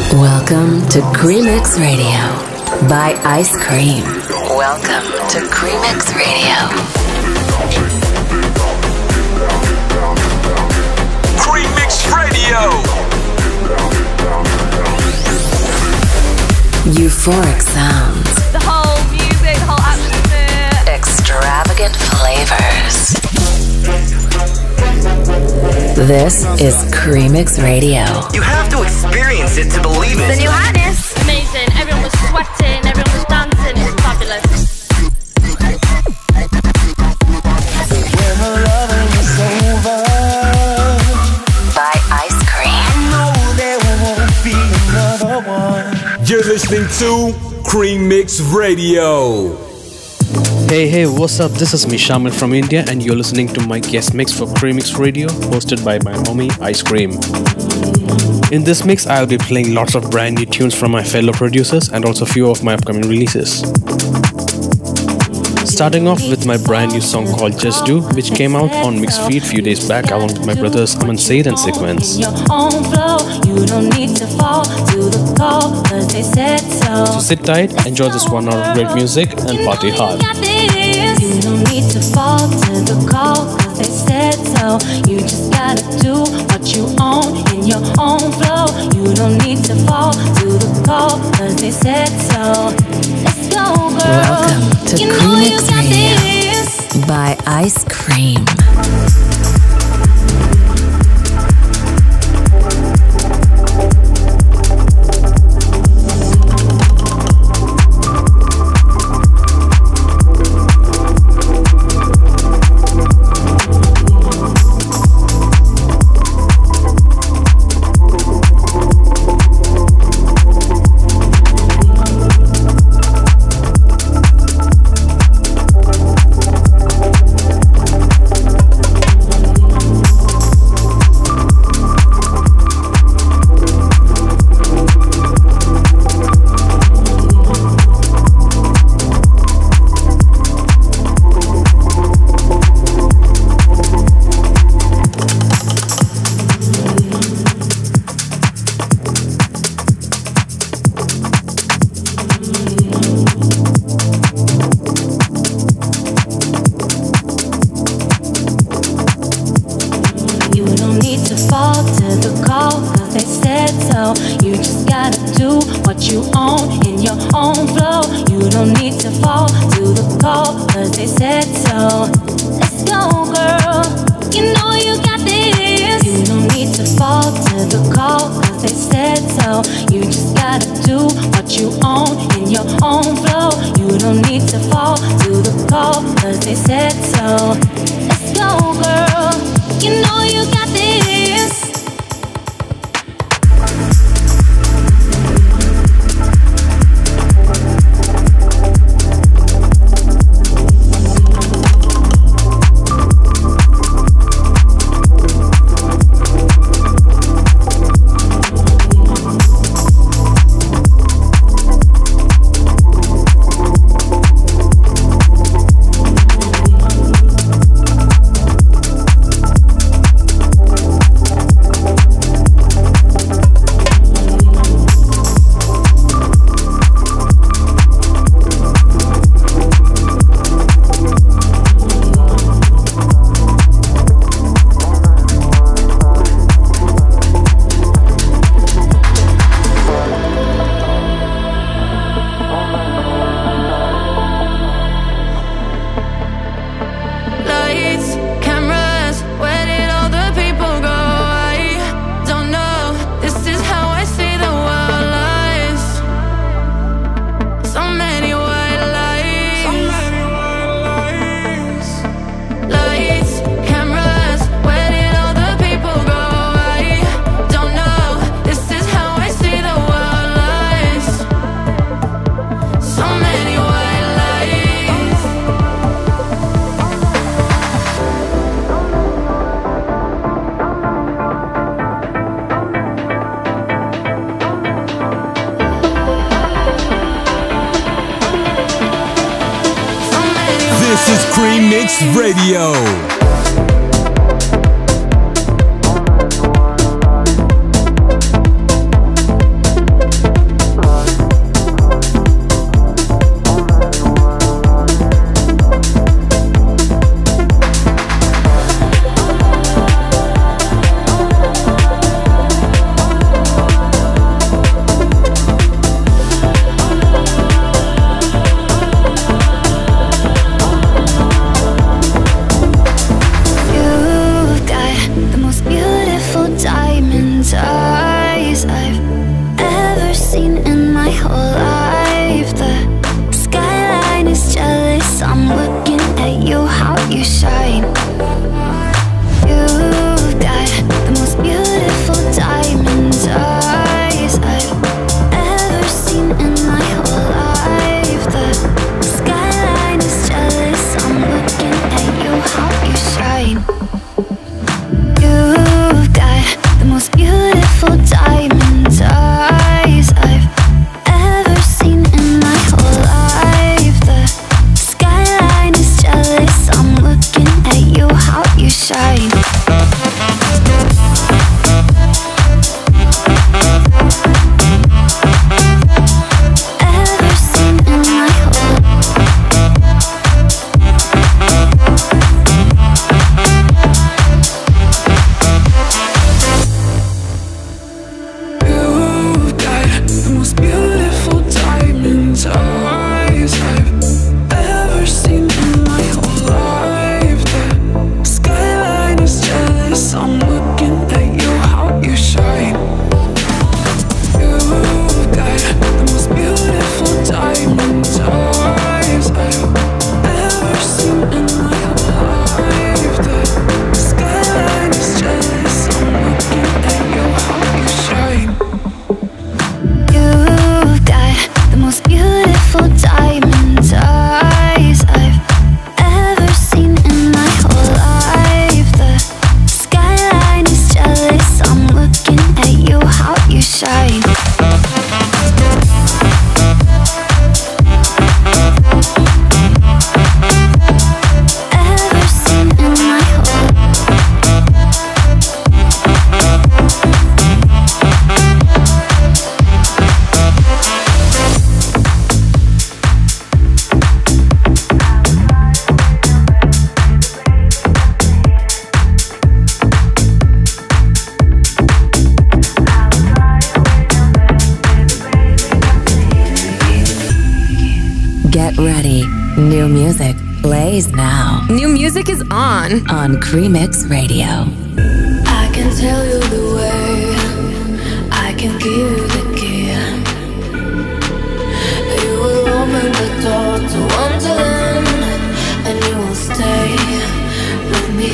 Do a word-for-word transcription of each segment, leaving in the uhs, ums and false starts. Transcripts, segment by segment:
Welcome to Cremix Radio by Ice Cream. Welcome to Cremix Radio. Cremix Radio. Euphoric sounds. The whole music, the whole atmosphere. Extravagant flavors. This is Cremix Radio. You have to experience it to believe it. The new hotness. Amazing. Everyone was sweating, everyone was dancing. It was fabulous. When the loving is over, by Ice Cream. I know there won't be another one. You're listening to Cremix Radio. Hey, hey, what's up? This is me, Shamil from India, and you're listening to my guest mix for Cremix Radio, hosted by my homie, Ice Cream. In this mix, I'll be playing lots of brand new tunes from my fellow producers and also a few of my upcoming releases. Starting off with my brand new song called Just Do, which came out on Mixfeed a few days back along with my brothers Aman Said and Sequence. So sit tight, enjoy this one hour of great music, and party hard. You don't need to fall to the call, cause they said so. You just gotta do what you own in your own flow. You don't need to fall to the call, cause they said so. Let's go, girl. Welcome to you know Cremix you got Radio this. by Ice Cream. This is Cremix Radio. beautiful diamond eyes I've ever seen in my whole life. The skyline is jealous, I'm looking at you, how you shine. Get ready. New music plays now. New music is on. On Cremix Radio. I can tell you the way. I can give you the key. You will open the door to Wonderland, and you will stay with me.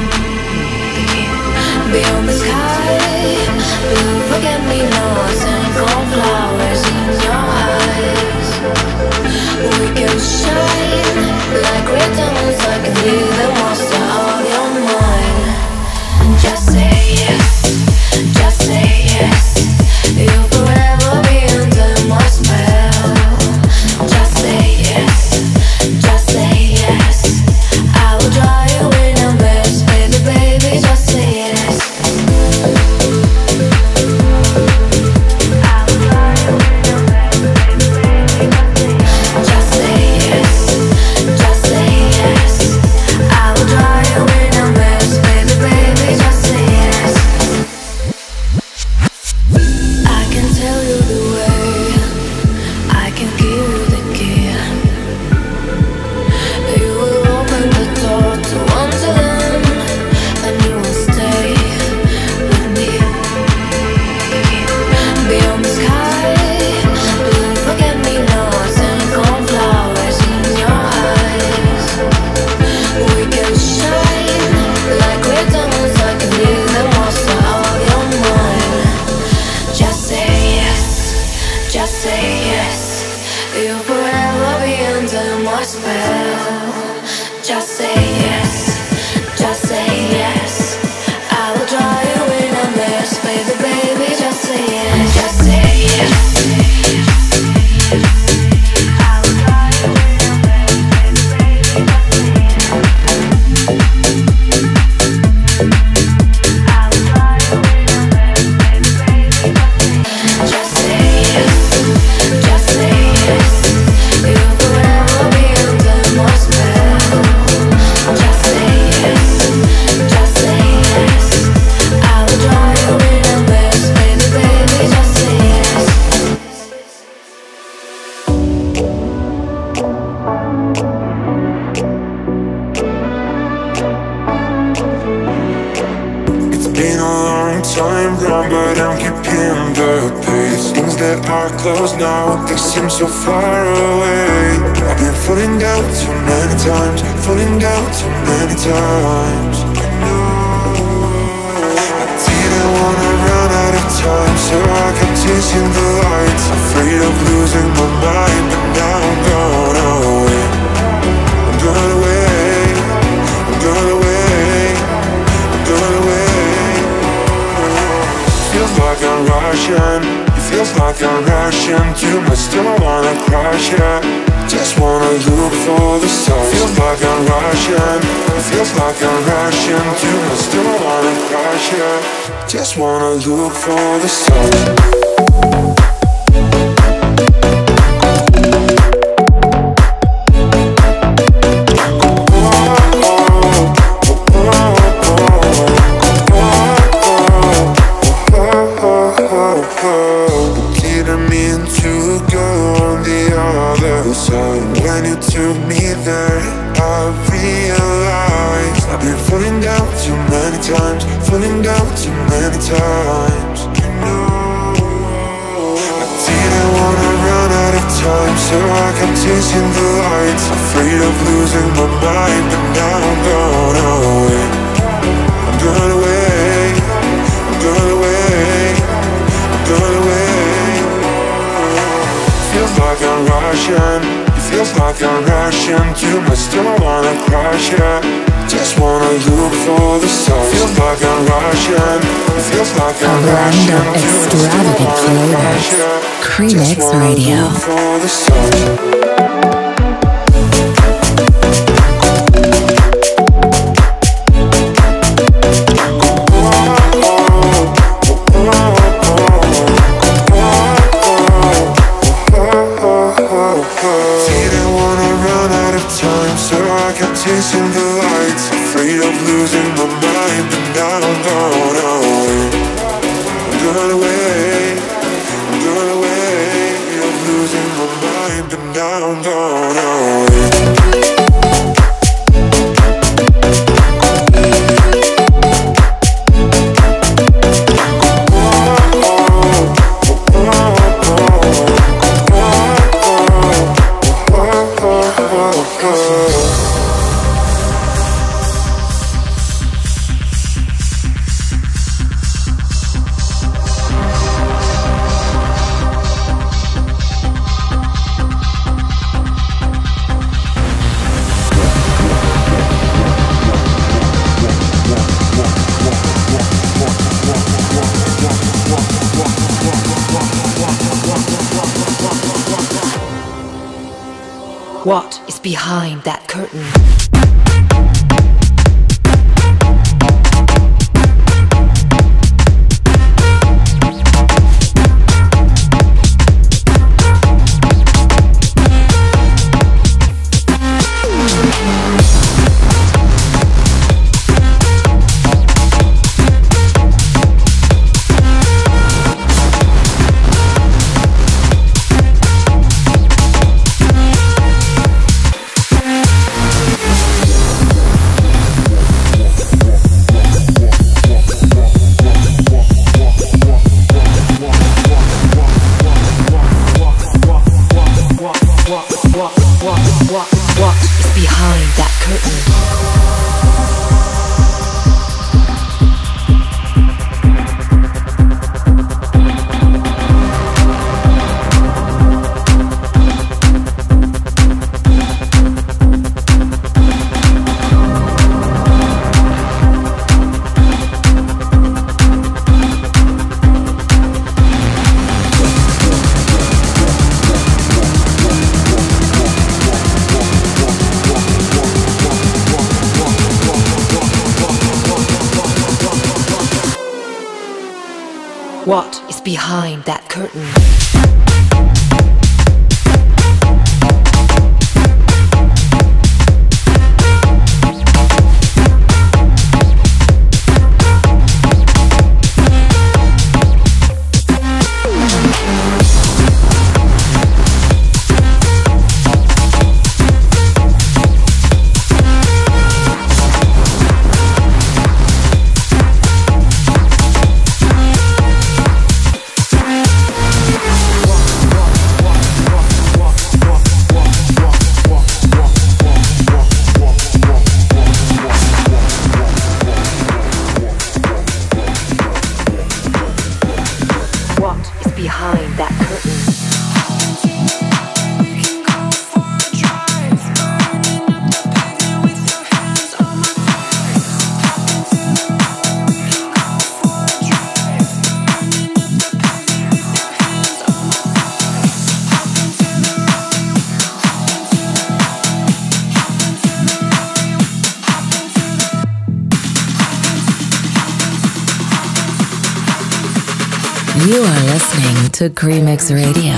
Beyond the sky, blue forget-me-nots and cornflowers in your eyes. We can shine like red diamonds. I can be the monster of your mind. Just say yes, just say yes. You'll forever be under my spell. Just say yes, just say yes. I will dry you in a mess, baby, baby, just say yes. Close now, they seem so far away. I've been falling down too many times, falling down too many times. I know I didn't wanna run out of time, so I kept chasing the lights, afraid of losing my mind. But now I'm gone away, I'm gone away, I'm gone away, I'm gone away. Feels like Russian. It feels like I'm rushing. Too much, don't wanna crash, yeah. Just wanna look for the stars. Feels like I'm rushing. It feels like I'm rushing. Too much, don't wanna crash, yeah. Just wanna look for the stars. When you took me there, I realized I've been falling down too many times, falling down too many times. You know, I didn't wanna run out of time, so I kept chasing the lights, afraid of losing my mind. But now I'm gone away, I'm gone away, I'm gone away, I'm gone away. Feels like I'm rushing. Feels like I'm rushing. Too much, don't wanna crash, yeah. Just wanna look for the stars. Feels like I'm rushing. Feels like I'm rushing. A blend of extravagant flavors. Cremix Radio. Look for the stars. Chasing the lights, afraid of losing my mind. But now I'm gone away, I'm gone away, I'm gone away. I'm losing my mind, but now I'm gone away. What is behind that curtain? What is behind that curtain? You are listening to Cremix Radio.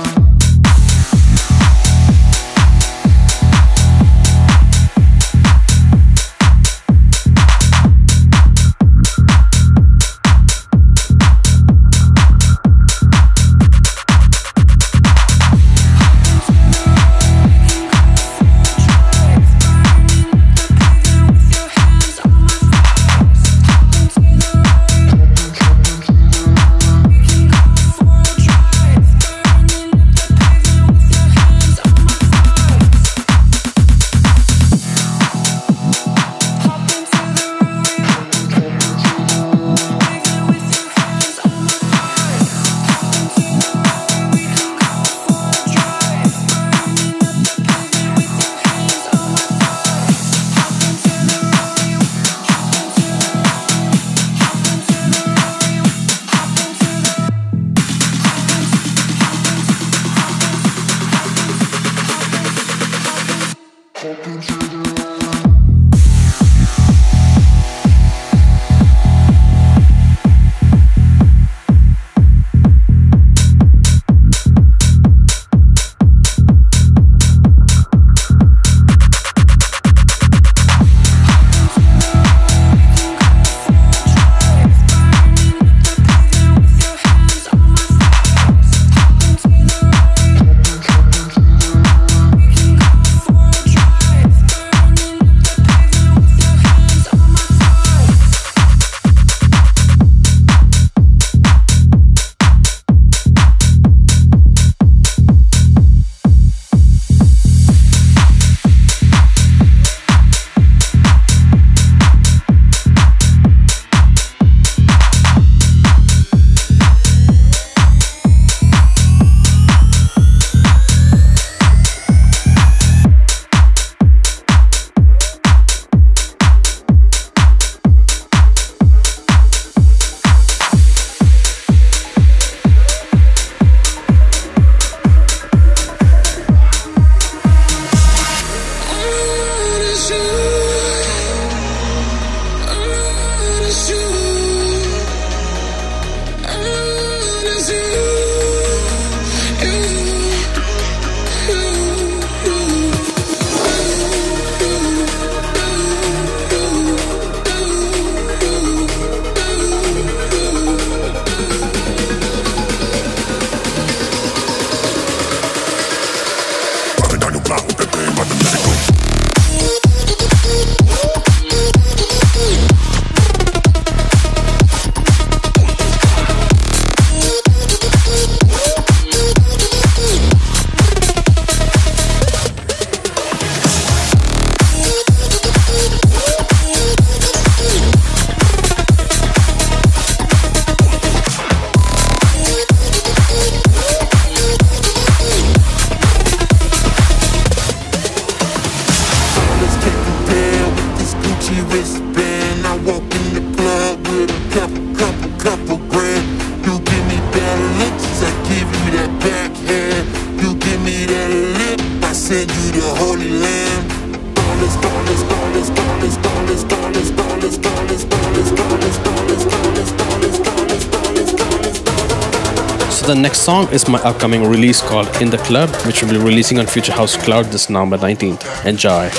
The next song is my upcoming release called In the Club, which will be releasing on Future House Cloud this November nineteenth. Enjoy.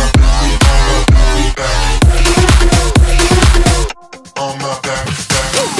On my back, back.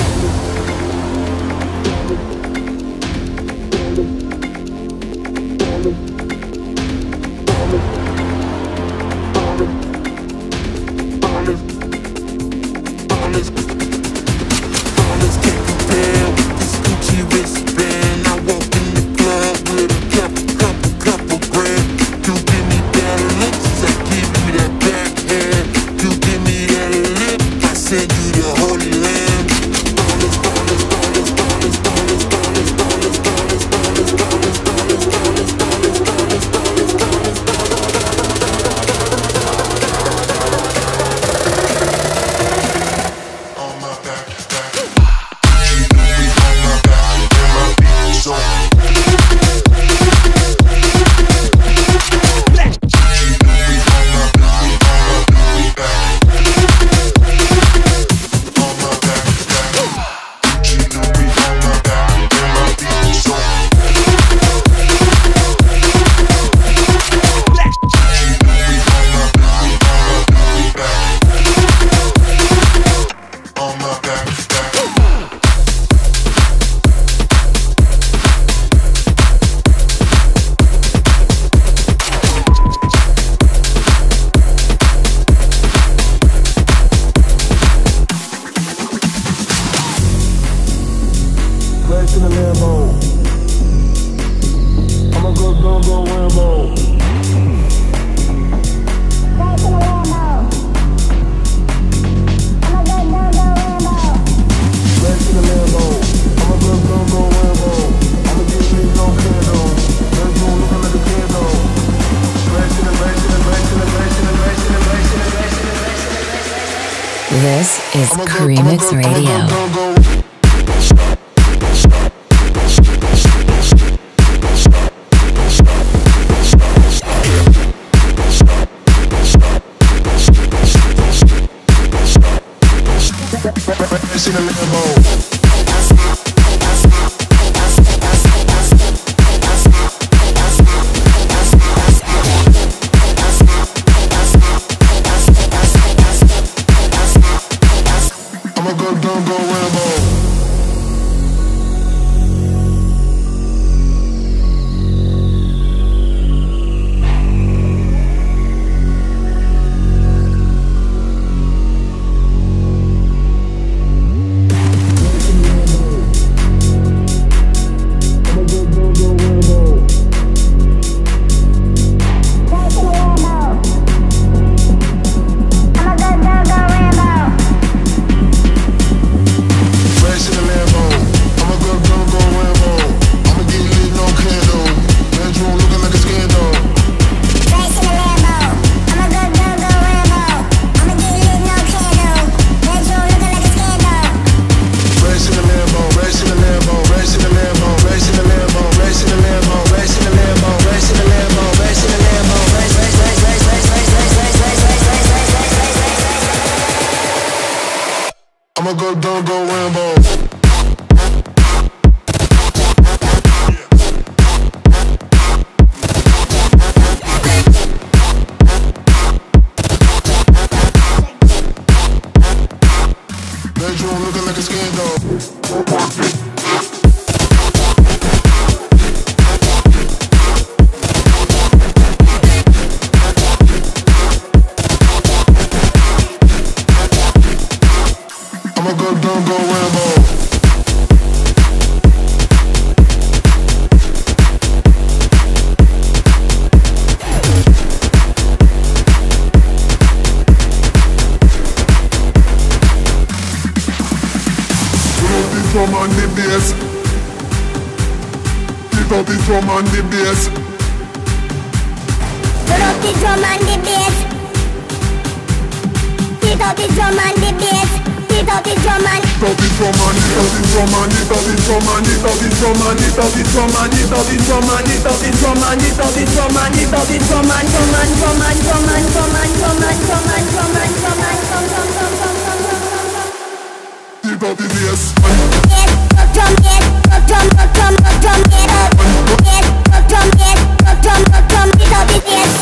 This is Cremix Radio. See the Lambo. I'ma go, go, go, Rambo. I'ma go, go, go, Rambo. Bedroom looking like a scandal. I'ma go, go, go, Rambo. Drum and the bass. Pick up the drum and the bass. Put up the drum and the bass. Pick up the drum and the bass. Pick up the drum and Pick up the drum and pick up the drum and pick up the drum and pick up the drum and pick up the drum and pick up the drum and pick up the drum and pick up the drum and pick up the drum and drum and drum and drum and drum and drum and drum and drum and drum and drum drum drum drum drum drum. Pick up the bass. Drum bass, drum drum drum bass, drum bass, drum drum pick up the bass.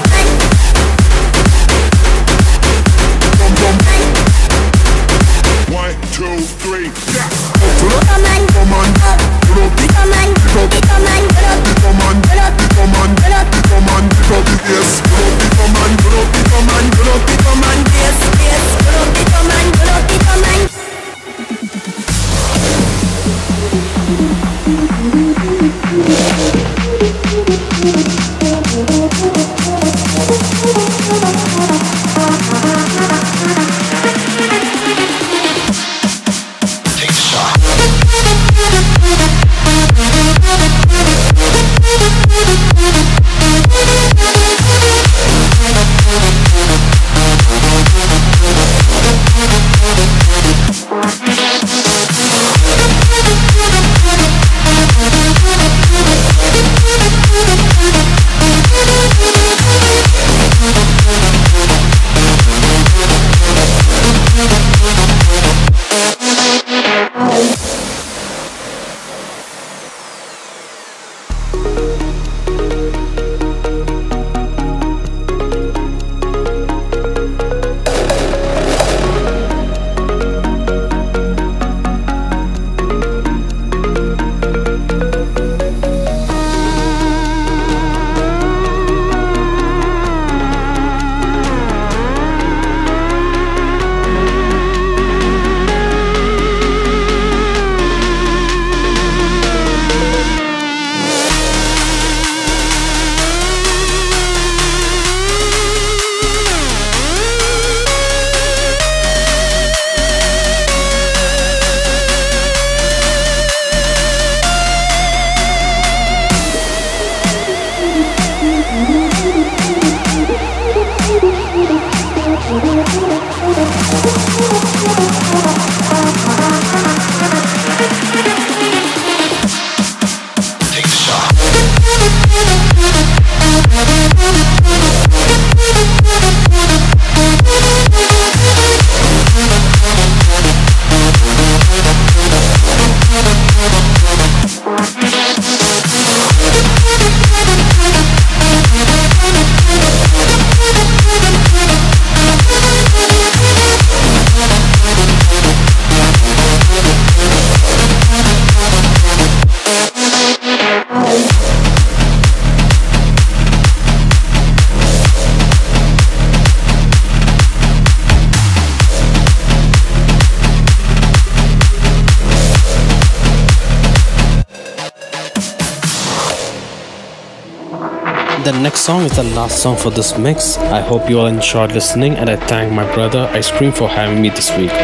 Drum drum. One, two, three, yeah. Come on, come on, come on, come on, come on, come on, come on, come on, pick up the bass. Come on, come on, come on, bass, bass. Come on, come on. We'll be right back. the next song is the last song for this mix. I hope you all enjoyed listening, and I thank my brother Ice Cream for having me this week.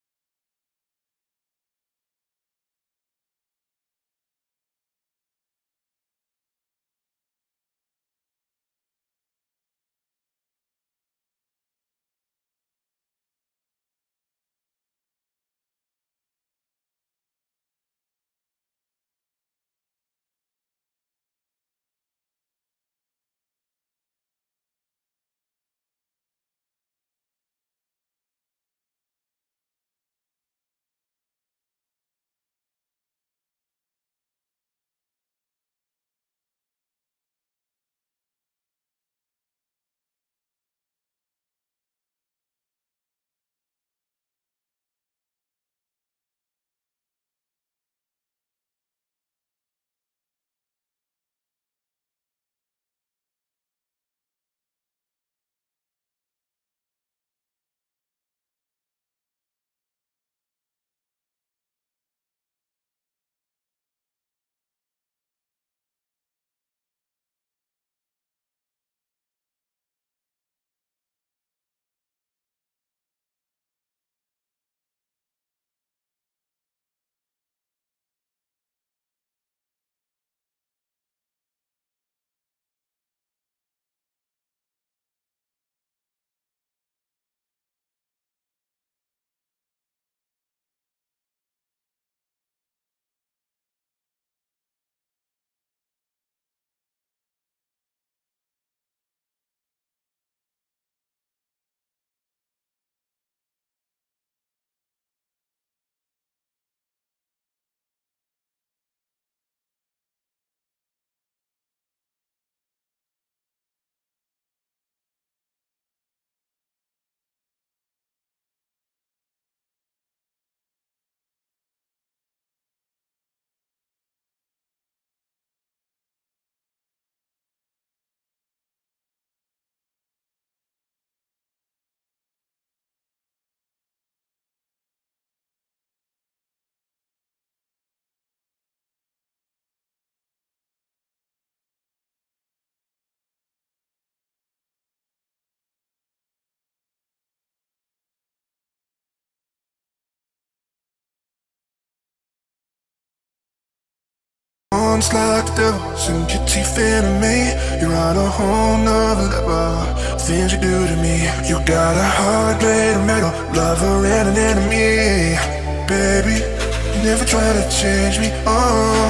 Arms like the devil, sink your teeth into me. You're on a whole nother level. Things you do to me. You got a heart made of metal, lover and an enemy. Baby, you never try to change me. Oh,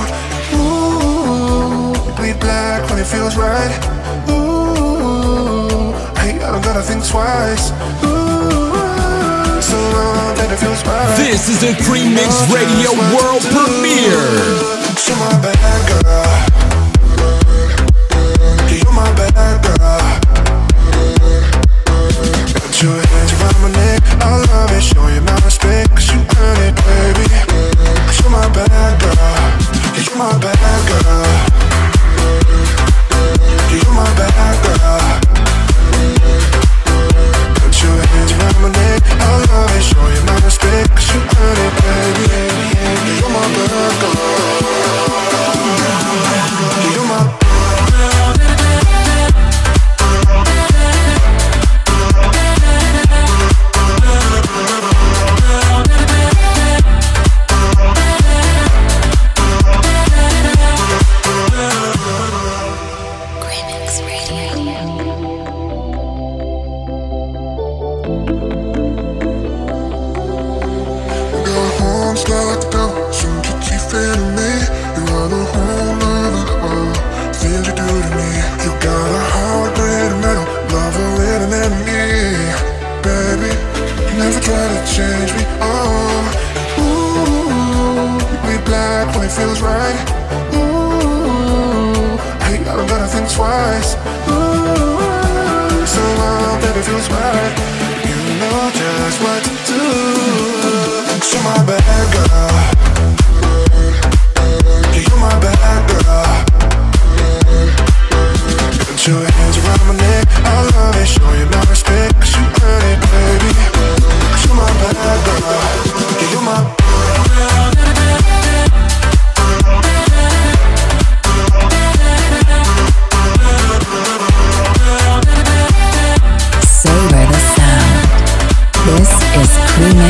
ooh, you bleed black when it feels right. Ooh, hey, I don't gotta think twice. Ooh, so long that it feels right. This is the Cream Mix Radio World Premiere. You're my bad girl. You're my bad girl. Got your hands around my neck. I love it, show you my respect, 'cause you earn it, baby. You're my bad girl. You're my bad girl. You're my bad girl. Got your hands around my neck. I love it, show you my respect, 'cause you earn it, baby. You're my bad girl.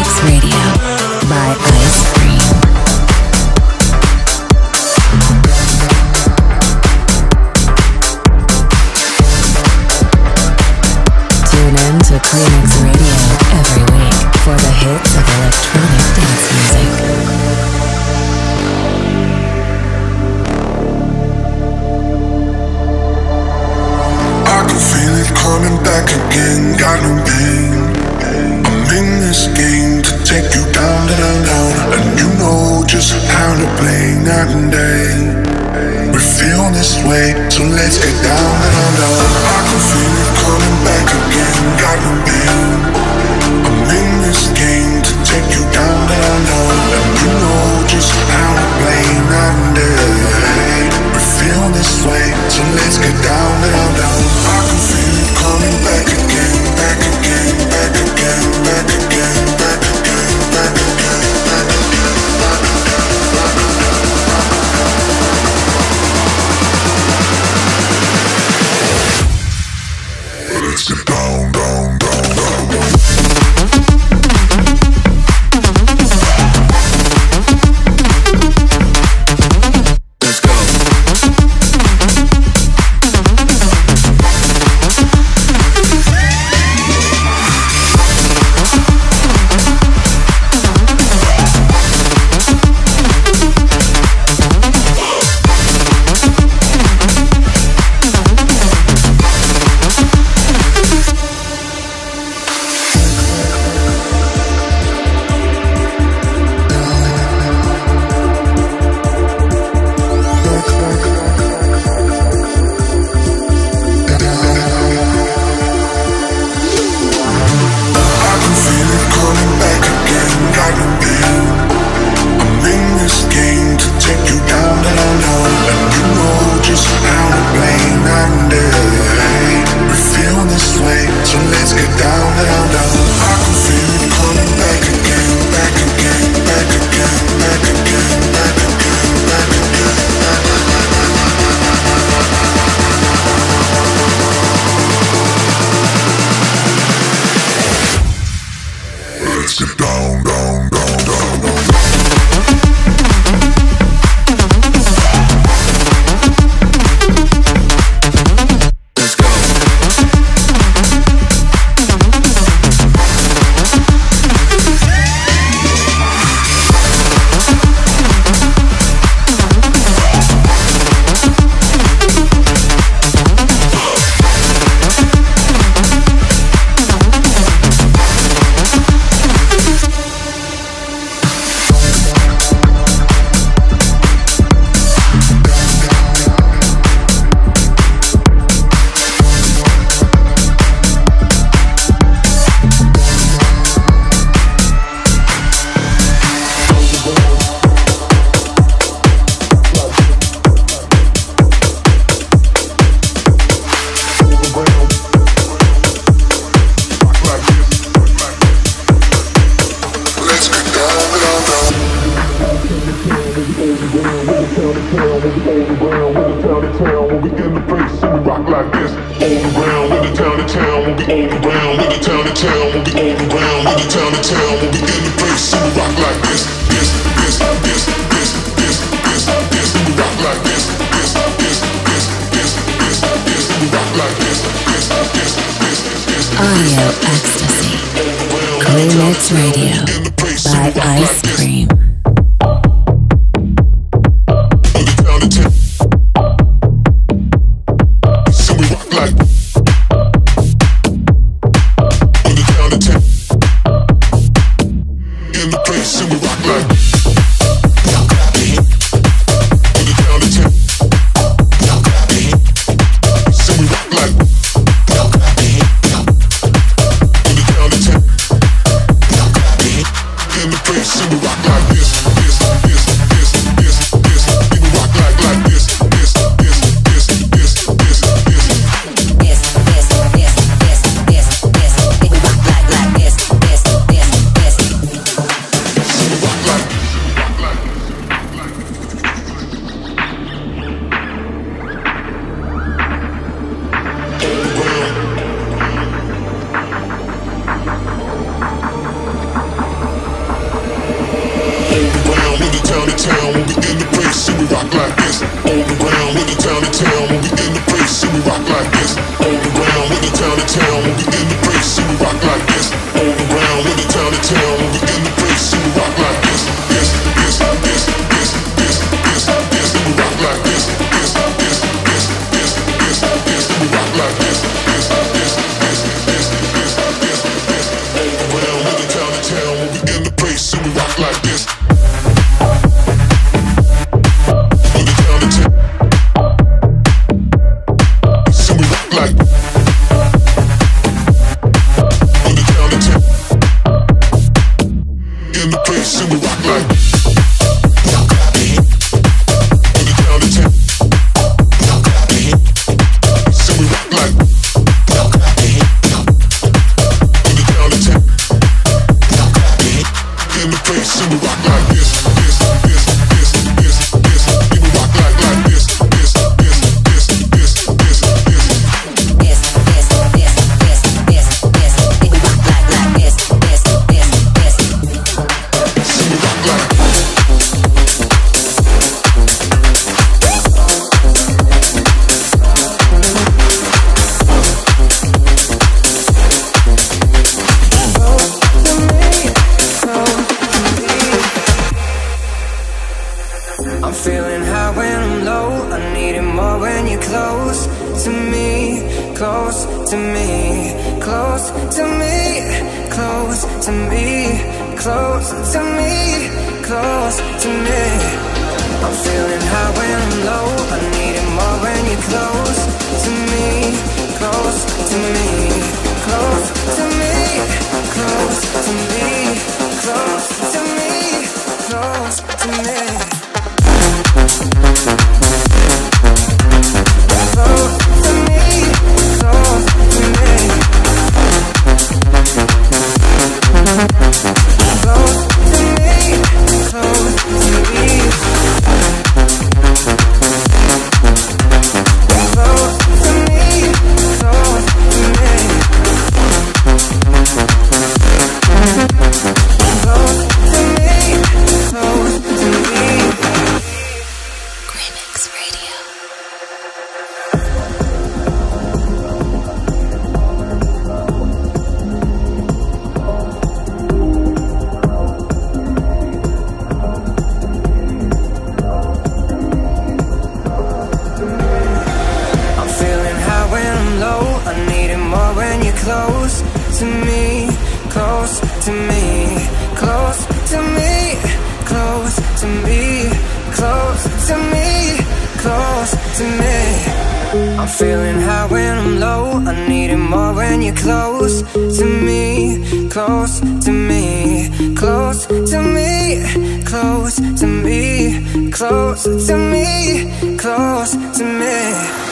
Cremix Radio by Ice Cream. Tune in to Cremix Radio every week for the hits of electronic dance music. Feel it coming back again, got no pain. I'm in this game to take you down, down, down. And you know just how to play night and day. We feel this way, so let's get down, down, down. I can feel it coming back again, got no pain. I'm in this game to take you down, down, down. And you know just how to play night and day. We feel this way, so let's get down, down, down. I can feel it coming back again, back again, back again, back again, back again, back again, back again, back again. Let's get down, down, down, down, down. Audio Ecstasy. Cremix Radio by Ice Cream. In the place, and we rock like this. to me, close to me, close to me, close to me, close to me. I'm feeling high when I'm low, I need it more when you're close to me, close to me, close to me, close to me, close to me, close to me. Close to me, close to me. Close to me, close to me. Close to me, close to me. Close to me, close to me. Remix Radio. I'm feeling high when I'm low, I need it more when you're close to me, close to me, close to me, close to me, close to me, close to me. I'm feeling high when I'm low, I need it more when you're close to me, close to me, close to me, close to me, close to me, close to me.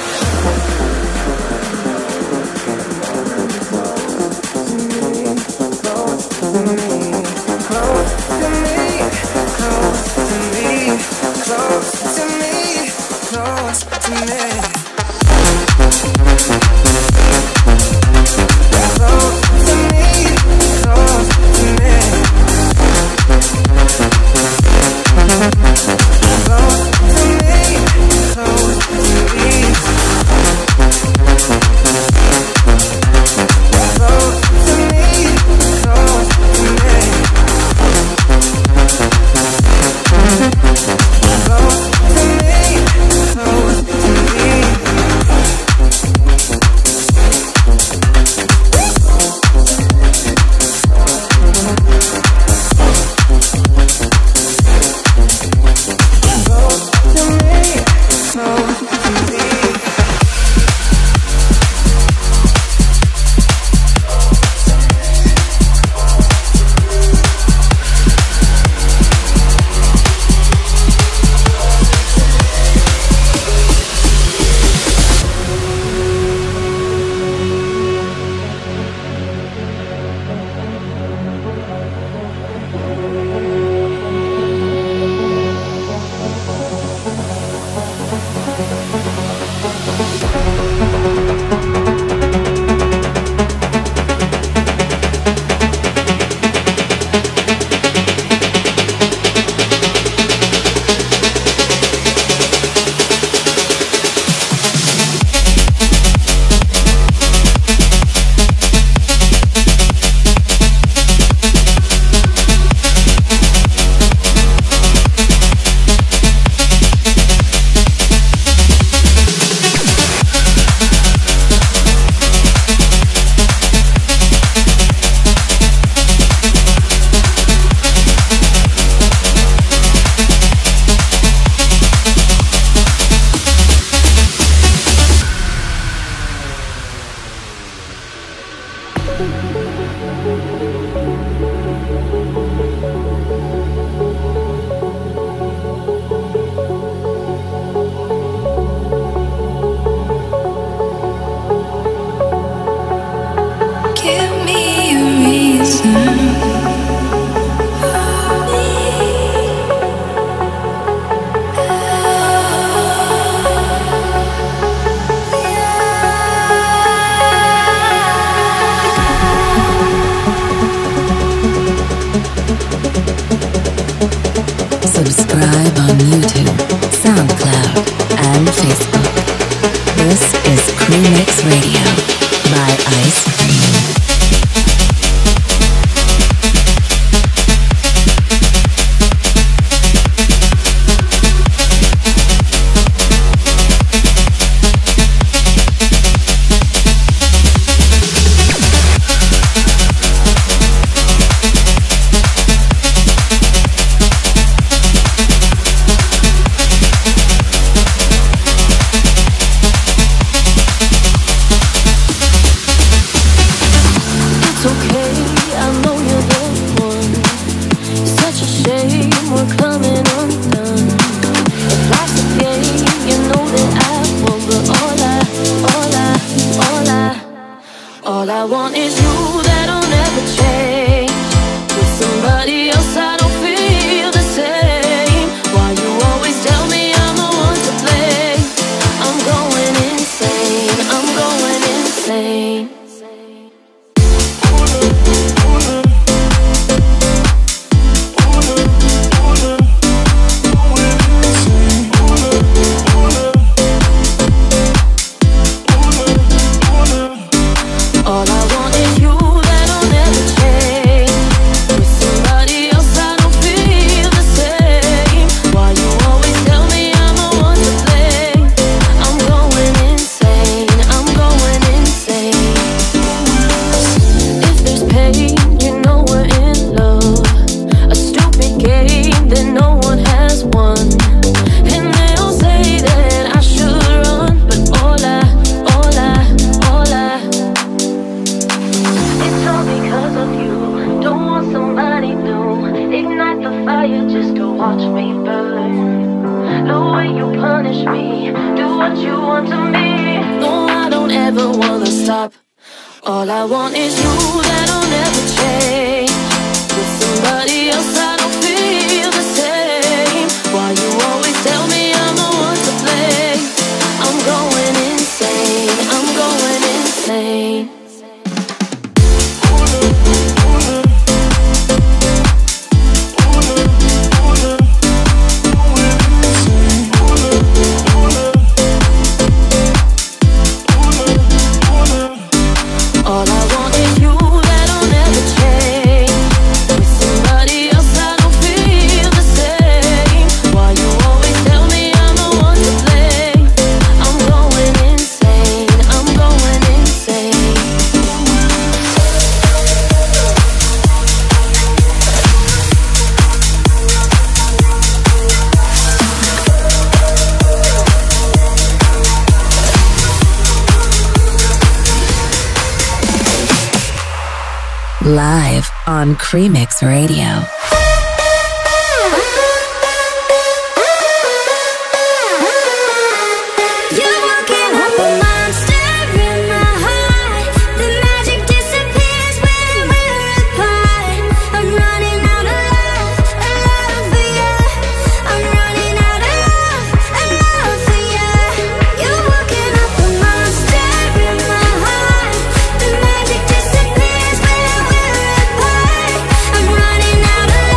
Subscribe on YouTube, SoundCloud, and Facebook. This is Cremix Radio by Ice Cream. I want is you, that'll never change. With somebody else I don't feel the same. Why you always tell me I'm the one to blame? I'm going insane, I'm going insane. All I want is you, that'll never change. With somebody else I don't feel the same. Why you always tell me I'm the one to blame? I'm going insane, I'm going insane. If there's pain, you know we're in love. A stupid game that no one has won. And they'll say that I should run, but all I, all I, all I it's all because of you. Don't want somebody new. Ignite the fire just to watch me burn. The way you punish me, do what you want to me. No, I don't ever wanna stop. All I want is you, that'll never change. With somebody else I don't feel the same. Why you always tell me I'm the one to blame? I'm going insane, I'm going insane. All I want is you, that'll never change. With somebody else I don't feel the same. Why you always tell me I'm the one to blame? I'm going insane, I'm going insane. Live on Cremix Radio. You're walking up a monster in my heart. The magic disappears when we're apart. I'm running out of love, a love for you. I'm running out of love, a love for you. You're walking up a monster in my heart. The magic disappears when we're apart. I'm running out of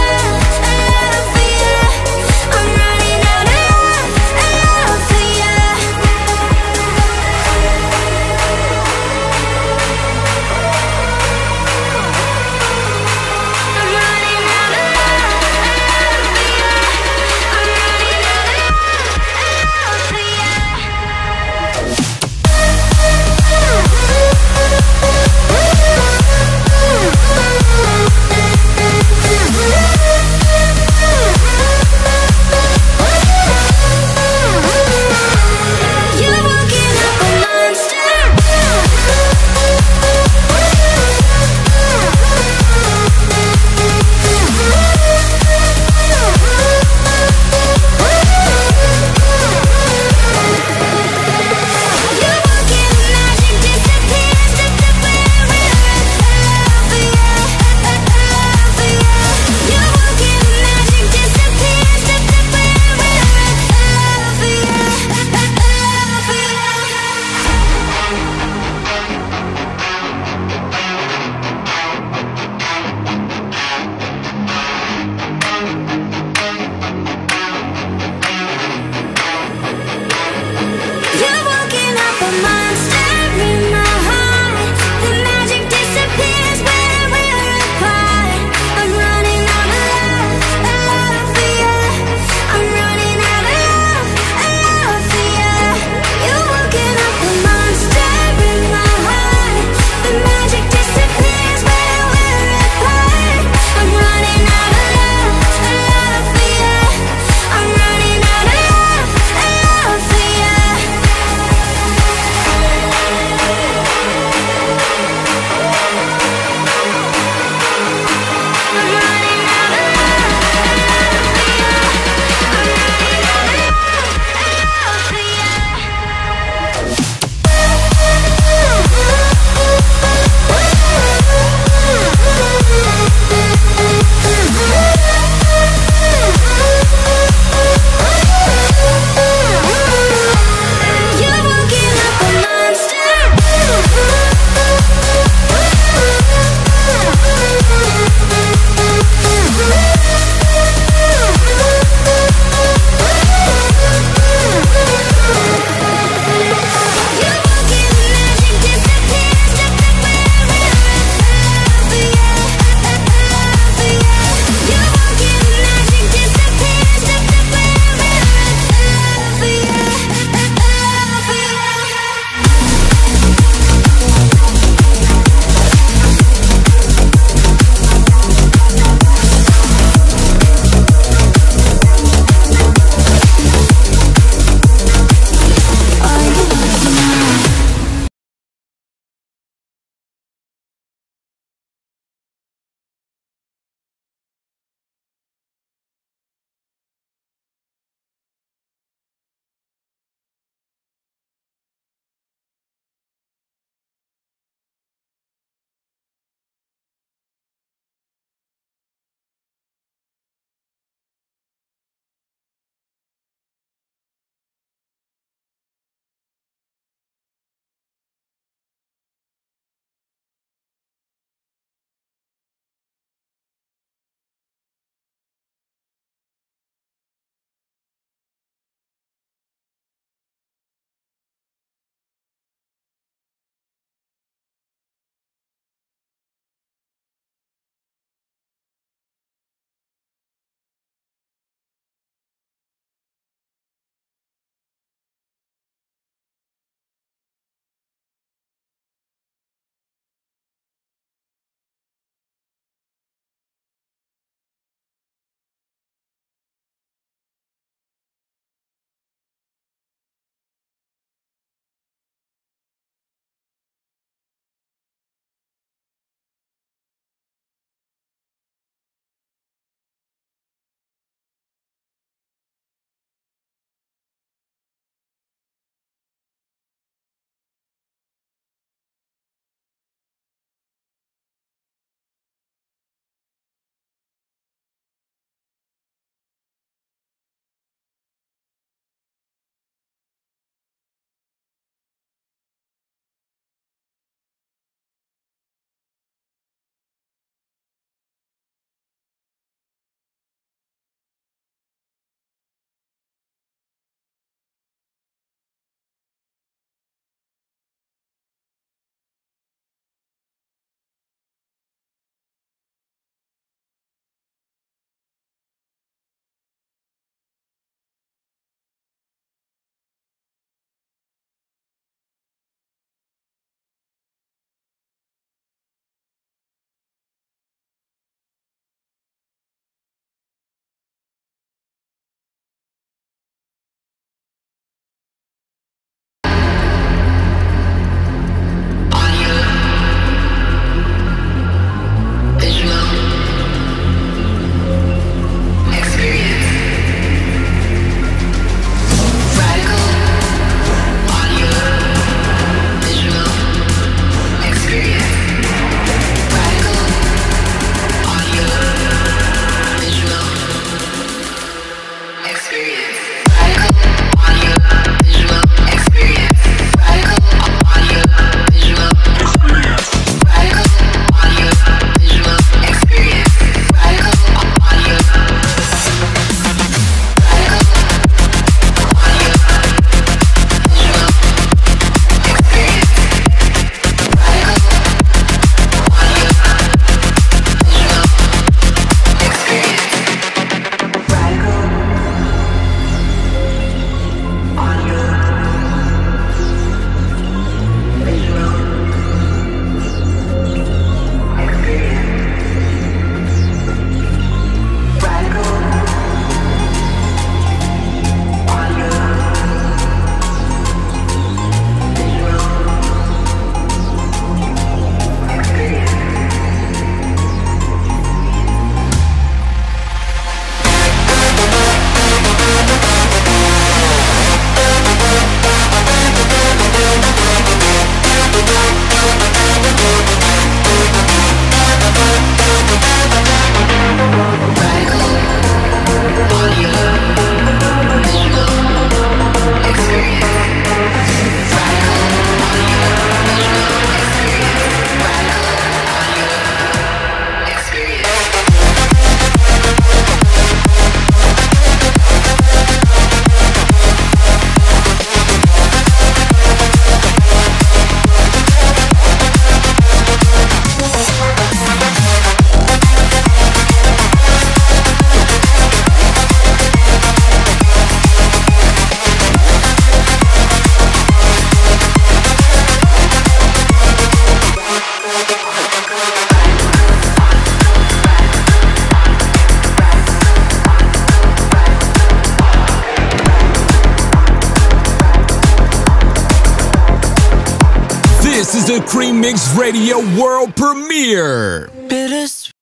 the Cream Mix Radio world premiere. Bittersweet.